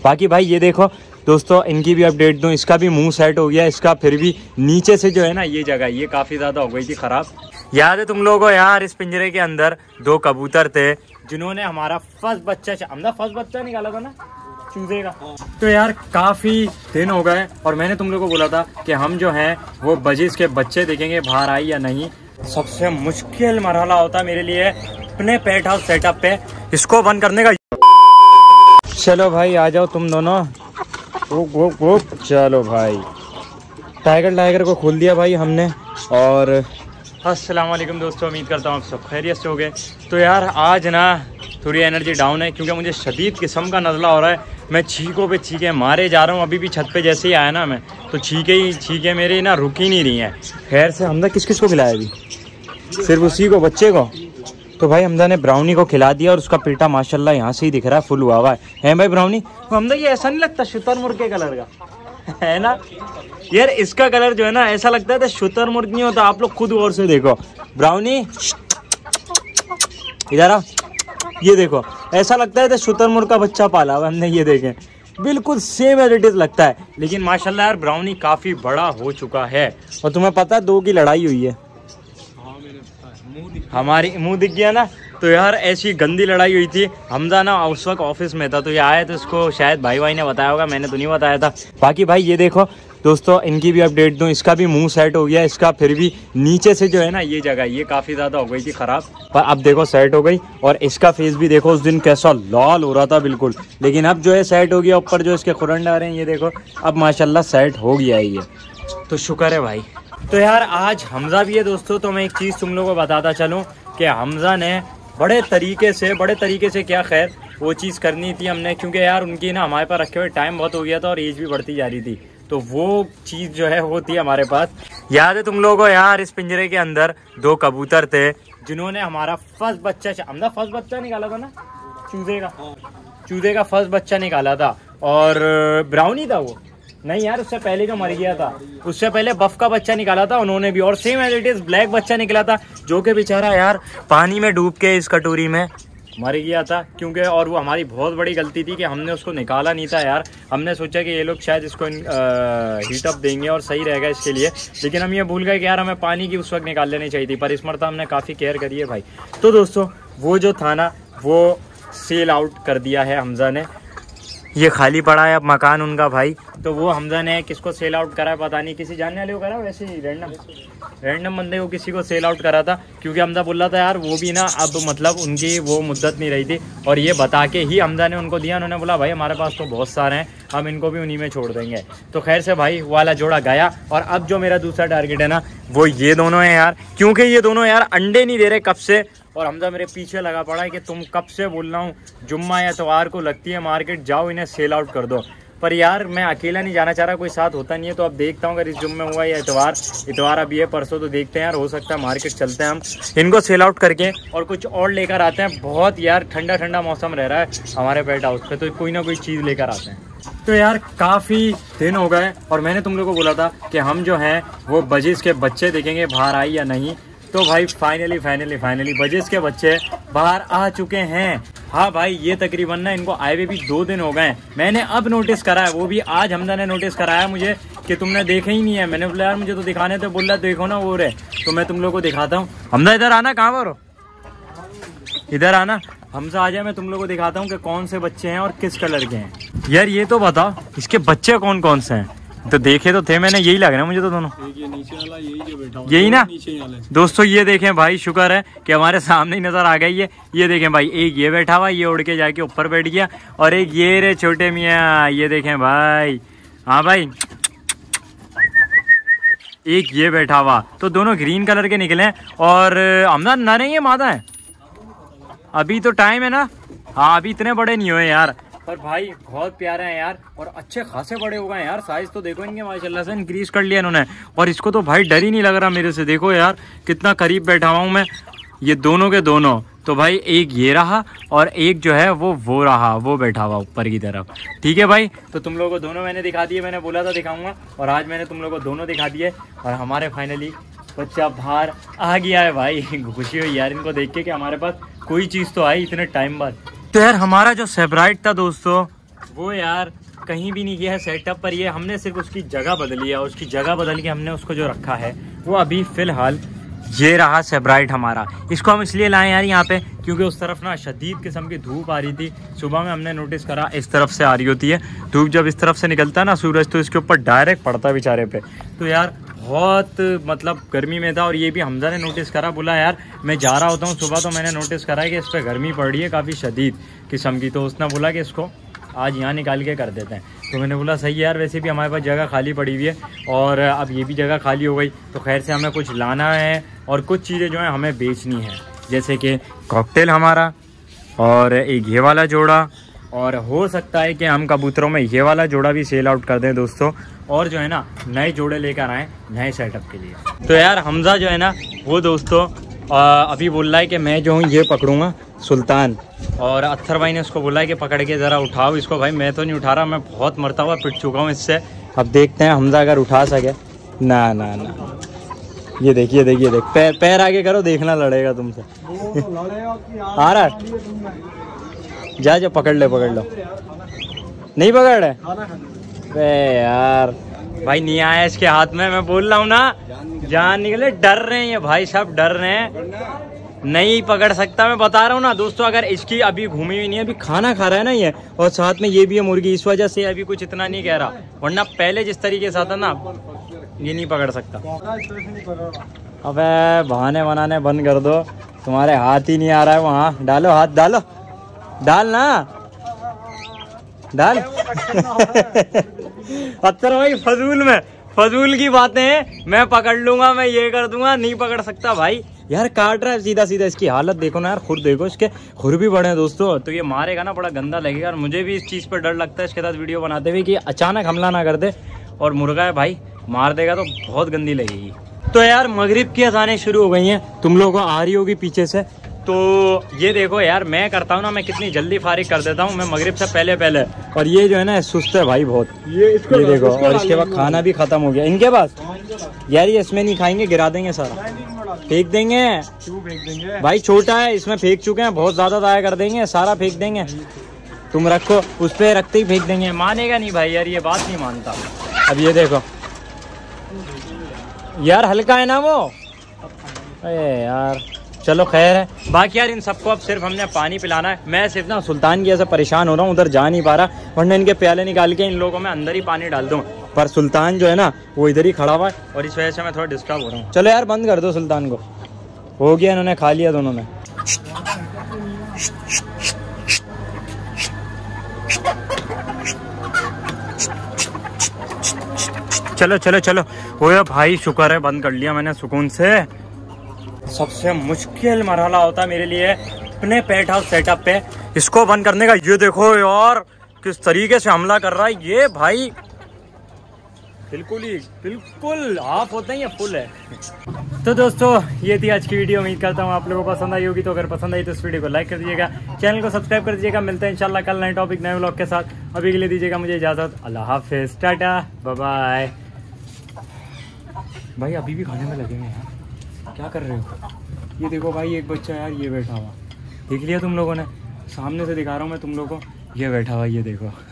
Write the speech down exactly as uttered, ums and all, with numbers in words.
बाकी भाई ये देखो दोस्तों, इनकी भी अपडेट दूं, इसका भी मुंह सेट हो गया, इसका फिर भी नीचे से जो है ना ये जगह ये काफ़ी ज़्यादा हो गई थी ख़राब। याद है तुम लोगों को यार, इस पिंजरे के अंदर दो कबूतर थे जिन्होंने हमारा फर्स्ट बच्चा हमदा फर्स्ट बच्चा निकाला था ना चूजे का। तो यार काफ़ी दिन हो गए और मैंने तुम लोगों को बोला था कि हम जो हैं वो बजिस के बच्चे देखेंगे बाहर आई या नहीं। सबसे मुश्किल मरहला होता मेरे लिए अपने पेट हाउस सेटअप पे इसको बंद करने का। चलो भाई आ जाओ तुम दोनों। वो वो वो चलो भाई, टाइगर टाइगर को खोल दिया भाई हमने। और अस्सलाम वालेकुम दोस्तों, उम्मीद करता हूँ आप सब खैरियत से हो गए। तो यार आज ना थोड़ी एनर्जी डाउन है क्योंकि मुझे शदीद किस्म का नज़ला हो रहा है। मैं छींकों पे छींके मारे जा रहा हूँ। अभी भी छत पे जैसे ही आया ना मैं, तो छींके ही छींके मेरे ना रुक ही नहीं रही हैं। खैर से हमदा किस किस को खिलाया अभी? सिर्फ उसी को, बच्चे को। तो भाई हमदा ने ब्राउनी को खिला दिया और उसका पेटा माशाल्लाह यहाँ से ही दिख रहा है, फुल हुआ हुआ है। हैं भाई ब्राउनी? हमदा ये ऐसा नहीं लगता शुतुरमुर्ग के कलर का है ना यार? इसका कलर जो है ना ऐसा लगता है शुतुरमुर्ग नहीं होता। आप लोग खुद गौर से देखो। ब्राउनी इधर आ, ये देखो ऐसा लगता है शुतुरमुर्ग का बच्चा पाला हुआ हमने। ये देखें बिल्कुल सेम एज इट इज लगता है। लेकिन माशाल्लाह यार ब्राउनी काफी बड़ा हो चुका है। और तुम्हें पता है दो की लड़ाई हुई है। हमारी मुंह दिख गया ना। तो यार ऐसी गंदी लड़ाई हुई थी। हमदा ना उस वक्त ऑफिस में था, तो ये आया तो इसको शायद भाई भाई ने बताया होगा, मैंने तो नहीं बताया था। बाकी भाई ये देखो दोस्तों, इनकी भी अपडेट दूं, इसका भी मुंह सेट हो गया, इसका फिर भी नीचे से जो है ना ये जगह ये काफ़ी ज़्यादा हो गई थी ख़राब, पर अब देखो सेट हो गई। और इसका फेस भी देखो, उस दिन कैसा लाल हो रहा था बिल्कुल, लेकिन अब जो है सेट हो गया। ऊपर जो इसके खुरंड आ रहे हैं ये देखो, अब माशाल्लाह सेट हो गया है ये, तो शुक्र है भाई। तो यार आज हमजा भी है दोस्तों। तो मैं एक चीज़ तुम लोगों को बताता चलूँ कि हमजा ने बड़े तरीके से बड़े तरीके से क्या खैर वो चीज़ करनी थी हमने, क्योंकि यार उनकी ना हमारे पास रखे हुए टाइम बहुत हो गया था और एज भी बढ़ती जा रही थी। तो वो चीज़ जो है वो थी हमारे पास। याद है तुम लोगों को यार, इस पिंजरे के अंदर दो कबूतर थे जिन्होंने हमारा फर्स्ट बच्चा हमदा फर्स्ट बच्चा निकाला था ना चूजे का चूजे का फर्स्ट बच्चा निकाला था। और ब्राउनी था वो नहीं यार, उससे पहले जो मर गया था, उससे पहले बफ का बच्चा निकाला था उन्होंने भी। और same as it is black बच्चा निकला था जो कि बेचारा यार पानी में डूब के इस कटोरी में मर गया था। क्योंकि और वो हमारी बहुत बड़ी गलती थी कि हमने उसको निकाला नहीं था यार। हमने सोचा कि ये लोग शायद इसको हीट अप देंगे और सही रहेगा इसके लिए, लेकिन हम ये भूल गए कि यार हमें पानी की उस वक्त निकाल लेनी चाहिए थी। पर इस मरतबा हमने काफ़ी केयर करी है भाई। तो दोस्तों वो जो था ना वो सेल आउट कर दिया है हमजा ने। ये खाली पड़ा है अब मकान उनका भाई। तो वो हमजा ने किसको सेल आउट करा है पता नहीं, किसी जानने वाले को करा, वैसे ही रैंडम रैंडम बंदे को किसी को सेल आउट करा था। क्योंकि हमजा बोल रहा था यार वो भी ना अब मतलब उनकी वो मुद्दत नहीं रही थी, और ये बता के ही हमजा ने उनको दिया। उन्होंने बोला भाई हमारे पास तो बहुत सारे हैं, हम इनको भी उन्हीं में छोड़ देंगे। तो खैर से भाई वाला जोड़ा गया। और अब जो मेरा दूसरा टारगेट है ना वो ये दोनों हैं यार, क्योंकि ये दोनों यार अंडे नहीं दे रहे कब से। और हमजा मेरे पीछे लगा पड़ा है कि तुम कब से बोल रहा हूँ, जुम्मा या इतवार को लगती है मार्केट, जाओ इन्हें सेल आउट कर दो। पर यार मैं अकेला नहीं जाना चाह रहा, कोई साथ होता नहीं है। तो अब देखता हूँ अगर इस जुम्मे हुआ या इतवार इतवार अभी है परसों, तो देखते हैं यार, हो सकता है मार्केट चलते हैं हम इनको सेल आउट करके और कुछ और लेकर आते हैं। बहुत यार ठंडा ठंडा मौसम रह रहा है हमारे पेट हाउस पे, तो कोई ना कोई चीज़ लेकर आते हैं। तो यार काफ़ी दिन हो गए और मैंने तुम लोगों को बोला था कि हम जो हैं वो बजिस के बच्चे देखेंगे बाहर आई या नहीं। तो भाई फाइनली फाइनली फाइनली बजिस के बच्चे बाहर आ चुके हैं। हाँ भाई ये तकरीबन ना इनको आए हुए भी दो दिन हो गए हैं। मैंने अब नोटिस करा है, वो भी आज हमदा ने नोटिस कराया मुझे कि तुमने देखा ही नहीं है। मैंने बोला यार मुझे तो दिखाने थे, बोल रहा देखो ना वो रहे। तो मैं तुम लोग को दिखाता हूँ। हमदा इधर आना, कहाँ पर हो? इधर आना हमजा, आ जाए, मैं तुम लोग को दिखाता हूँ कि कौन से बच्चे हैं और किस कलर के हैं। यार ये तो बताओ इसके बच्चे कौन कौन से हैं? तो देखे तो थे मैंने, यही लग रहा है मुझे तो दोनों। ये नीचे वाला यही जो बैठा हुआ, यही ना नीचे वाला। दोस्तों ये देखें भाई, शुक्र है कि हमारे सामने ही नजर आ गई है। ये देखें भाई, एक ये बैठा हुआ, ये उड़ के जाके ऊपर बैठ गया, और एक ये रे छोटे मियाँ, ये देखें भाई। हाँ भाई एक ये बैठा हुआ। तो दोनों ग्रीन कलर के निकले। और हमदा नर है ये मादा है? अभी तो टाइम है ना। हाँ अभी इतने बड़े नहीं हुए यार, पर भाई बहुत प्यारे हैं यार, और अच्छे खासे बड़े हो गए हैं यार। साइज तो देखो इनके माशाल्लाह से इंक्रीज कर लिया इन्होंने। और इसको तो भाई डर ही नहीं लग रहा मेरे से। देखो यार कितना करीब बैठा हुआ हूँ मैं, ये दोनों के दोनों। तो भाई एक ये रहा और एक जो है वो वो रहा, वो बैठा हुआ ऊपर की तरफ। ठीक है भाई, तो तुम लोगों को दोनों मैंने दिखा दिए, मैंने बोला था दिखाऊंगा, और आज मैंने तुम लोगों को दोनों दिखा दिए। और हमारे फाइनली बच्चा बाहर आ गया है भाई। खुशी हुई यार इनको देख के कि हमारे पास कोई चीज़ तो आई इतने टाइम बाद। तो यार हमारा जो सेब्राइट था दोस्तों वो यार कहीं भी नहीं किया है सेटअप पर, ये हमने सिर्फ उसकी जगह बदली है। उसकी जगह बदल के हमने उसको जो रखा है वो अभी फ़िलहाल ये रहा सेब्राइट हमारा। इसको हम इसलिए लाए यार यहाँ पे क्योंकि उस तरफ ना शदीद किस्म की धूप आ रही थी। सुबह में हमने नोटिस करा इस तरफ से आ रही होती है धूप, जब इस तरफ से निकलता है ना सूरज तो इसके ऊपर डायरेक्ट पड़ता है बेचारे पे। तो यार बहुत मतलब गर्मी में था, और ये भी हमजा ने नोटिस करा, बोला यार मैं जा रहा होता हूँ सुबह तो मैंने नोटिस करा है कि इस पर गर्मी पड़ रही है काफ़ी शदीद किस्म की। तो उसने बोला कि इसको आज यहाँ निकाल के कर देते हैं। तो मैंने बोला सही है यार, वैसे भी हमारे पास जगह खाली पड़ी हुई है और अब ये भी जगह खाली हो गई तो खैर से हमें कुछ लाना है और कुछ चीज़ें जो है हमें बेचनी है, जैसे कि कॉकटेल हमारा और एक ये वाला जोड़ा, और हो सकता है कि हम कबूतरों में ये वाला जोड़ा भी सेल आउट कर दें दोस्तों, और जो है ना नए जोड़े लेकर आएँ नए सेटअप के लिए। तो यार हमजा जो है ना वो दोस्तों आ, अभी बोल रहा है कि मैं जो हूँ ये पकड़ूंगा सुल्तान, और अत्थर भाई ने उसको बोला है कि पकड़ के ज़रा उठाओ इसको। भाई मैं तो नहीं उठा रहा, मैं बहुत मरता हुआ पिट चुका हूँ इससे। अब देखते हैं हमजा अगर उठा सके। ना ना ना ये देखिए देखिए देख, पैर पैर आगे करो, देखना लड़ेगा तुमसे। आ रहा है, जा जा पकड़ ले पकड़ लो। नहीं पकड़ रहे अरे यार भाई, नहीं आया इसके हाथ में, मैं बोल रहा हूँ ना जान निकले। डर रहे हैं ये भाई साहब, डर रहे हैं, नहीं पकड़ सकता, मैं बता रहा हूँ ना दोस्तों। अगर इसकी अभी घूमी हुई नहीं है, अभी खाना खा रहा है ना ये, और साथ में ये भी है मुर्गी, इस वजह से अभी कुछ इतना नहीं कह रहा, वरना पहले जिस तरीके से आता ना ये नहीं पकड़ सकता। अबे बहाने बनाने बंद कर दो, तुम्हारे हाथ ही नहीं आ रहा है वहाँ। डालो हाथ, डालो डाल ना डाल। अत्तर भाई फजूल में फजूल की बातें हैं, मैं पकड़ लूंगा, मैं ये कर दूंगा, नहीं पकड़ सकता भाई। यार काट रहा है सीधा सीधा, इसकी हालत देखो ना यार, खुद देखो, इसके खुर भी बड़े हैं दोस्तों। तो ये मारेगा ना बड़ा गंदा लगेगा, और मुझे भी इस चीज़ पर डर लगता है इसके साथ वीडियो बनाते हुए कि अचानक हमला ना कर दे, और मुर्गा है भाई मार देगा तो बहुत गंदी लगेगी। तो यार मगरिब की अज़ानें शुरू हो गई हैं, तुम लोगों को आ रही होगी पीछे से। तो ये देखो यार, मैं करता हूँ ना, मैं कितनी जल्दी फारिग कर देता हूँ मैं मगरिब से पहले पहले, और ये जो है ना सुस्त है भाई बहुत। ये, इसको ये देखो, और इसके बाद खाना भी खत्म हो गया इनके पास। यार ये इसमें नहीं खाएंगे, गिरा देंगे सारा, फेंक देंगे। क्यों फेंक देंगे भाई, छोटा है, इसमें फेंक चुके हैं, बहुत ज्यादा दाया कर देंगे, सारा फेंक देंगे। तुम रखो, उस पर रखते ही फेंक देंगे, मानेगा नहीं भाई यार, ये बात नहीं मानता। अब ये देखो यार, हल्का है ना वो, अरे यार चलो खैर है। बाकी यार इन सबको अब सिर्फ हमने पानी पिलाना है। मैं सिर्फ ना सुल्तान की ऐसे परेशान हो रहा हूँ, उधर जा नहीं पा रहा, वरना इनके प्याले निकाल के इन लोगों में अंदर ही पानी डाल दूँ, पर सुल्तान जो है ना वो इधर ही खड़ा हुआ है, और इस वजह से मैं थोड़ा डिस्टर्ब हो रहा हूँ। चलो यार बंद कर दो सुल्तान को, हो गया, इन्होंने खा लिया दोनों ने। चलो चलो चलो, हो भाई शुक्र है बंद कर लिया मैंने सुकून से। सबसे मुश्किल मरहला होता है मेरे लिए अपने पेट हाउस सेटअप पे इसको बंद करने का। ये देखो यार किस तरीके से हमला कर रहा है ये भाई, बिल्कुल ही बिल्कुल हाफ होते हैं, ये फुल है। तो दोस्तों ये थी आज की वीडियो, उम्मीद करता हूँ आप लोगों को पसंद आई होगी। तो अगर पसंद आई तो इस वीडियो को लाइक कर दीजिएगा, चैनल को सब्सक्राइब कर दीजिएगा। मिलते हैं इंशाल्लाह कल नए टॉपिक नए व्लॉग के साथ। अभी के लिए दीजिएगा मुझे इजाजत, अल्लाह हाफिज, टाटा बाय बाय। भाई अभी भी खाने में लगेंगे यार, क्या कर रहे हो? ये देखो भाई एक बच्चा यार ये बैठा हुआ, देख लिया तुम लोगों ने, सामने से दिखा रहा हूँ मैं तुम लोगों को, ये बैठा हुआ ये देखो।